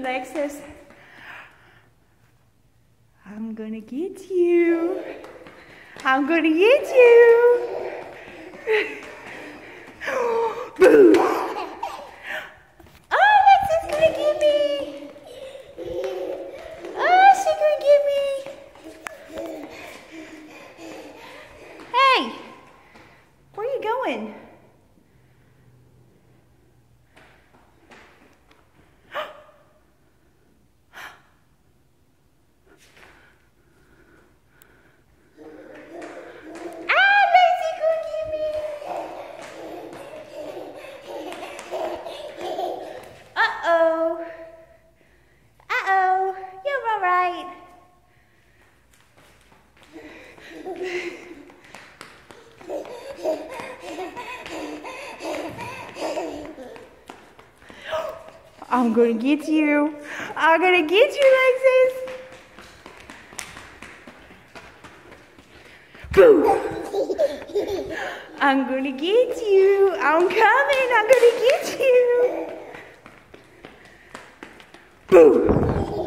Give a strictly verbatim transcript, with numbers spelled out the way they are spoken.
Lexus, I'm gonna get you. I'm gonna get you. Boo! Oh, Lexus gonna get me. Oh, she gonna get me. Hey, where are you going? I'm gonna get you. I'm gonna get you, Lexus. Boo! I'm gonna get you. I'm coming. I'm gonna get you. Boo!